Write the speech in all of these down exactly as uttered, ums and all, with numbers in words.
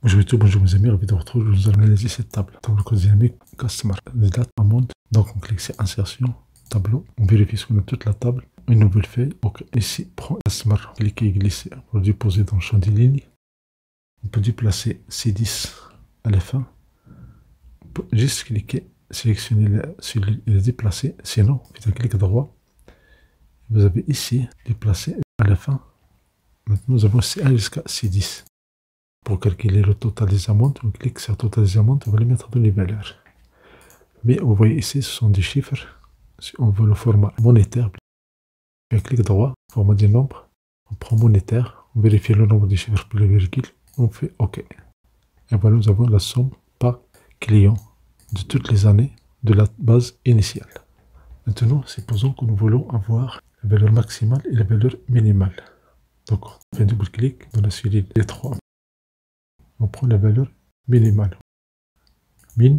Bonjour YouTube, bonjour mes amis, ravi de vous retrouver. Je vous analyser cette table. Table dynamique, customer, les dates, amende. Donc on clique sur insertion, tableau. On vérifie si on a toute la table. Une nouvelle feuille. Ok, ici, prends customer, cliquez et glissez pour déposer dans le champ des lignes. On peut déplacer C dix à la fin. On peut juste cliquer, sélectionner la cellule et la déplacer. Sinon, faites un clic droit. Vous avez ici déplacé à la fin. Maintenant, nous avons C un jusqu'à C dix. Pour calculer le total des amendes, on clique sur total des amendes, on va les mettre dans les valeurs. Mais vous voyez ici, ce sont des chiffres. Si on veut le format monétaire, on fait un clic droit, format des nombres, on prend monétaire, on vérifie le nombre des chiffres puis le virgule, on fait OK. Et voilà, nous avons la somme par client de toutes les années de la base initiale. Maintenant, supposons que nous voulons avoir la valeur maximale et la valeur minimale. Donc, on fait un double clic dans la cellule D trois. On prend la valeur minimale. Min.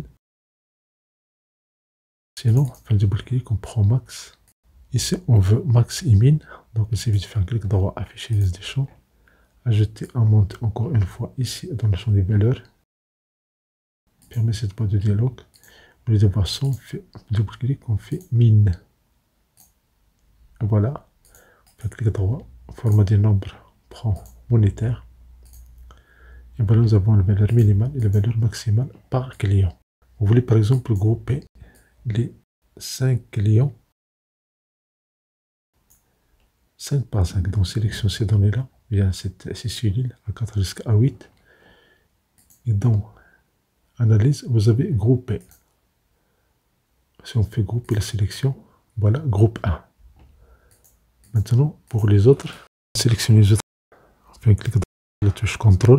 Sinon, on fait un double clic, on prend max. Ici, on veut max et min. Donc, il suffit de faire un clic droit, afficher les des champs. Ajouter un monte encore une fois ici dans le champ des valeurs. Permet cette boîte de dialogue. Au lieu d'avoir cent, on fait double clic, on fait min. Et voilà. On fait un clic droit. Format des nombres, on prend monétaire. Et voilà, nous avons la valeur minimale et la valeur maximale par client. Vous voulez par exemple grouper les cinq clients cinq par cinq. Donc, sélection ces données-là via cette ces cellules à quatre jusqu'à huit. Et dans analyse, vous avez groupé. Si on fait grouper la sélection, voilà, groupe un. Maintenant, pour les autres, sélectionner les autres. On fait un clic sur la touche contrôle.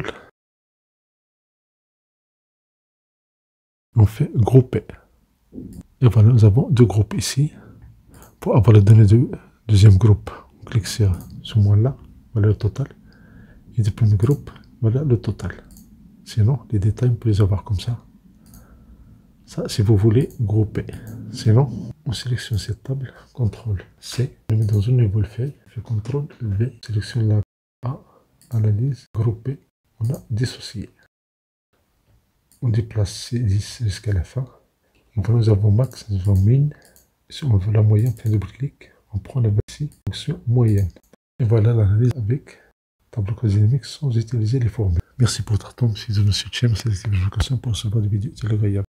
On fait grouper. Et voilà, nous avons deux groupes ici. Pour avoir les données du deuxième groupe, on clique sur ce moins-là, voilà le total. Et du premier groupe, voilà le total. Sinon, les détails, on peut les avoir comme ça. Ça, si vous voulez grouper. Sinon, on sélectionne cette table, contrôle C, on le met dans une nouvelle feuille, on fait contrôle V, sélectionne la A, analyse, grouper, on a dissocié. On déplace C dix jusqu'à la fin. Donc nous avons max, nous avons min. Si on veut la moyenne, on fait un double clic. On prend la ici, fonction moyenne. Et voilà l'analyse avec tableau dynamique sans utiliser les formules. Merci pour votre temps. Si vous avez soutien, merci d'activer la notification pour recevoir des vidéos. C'est agréable.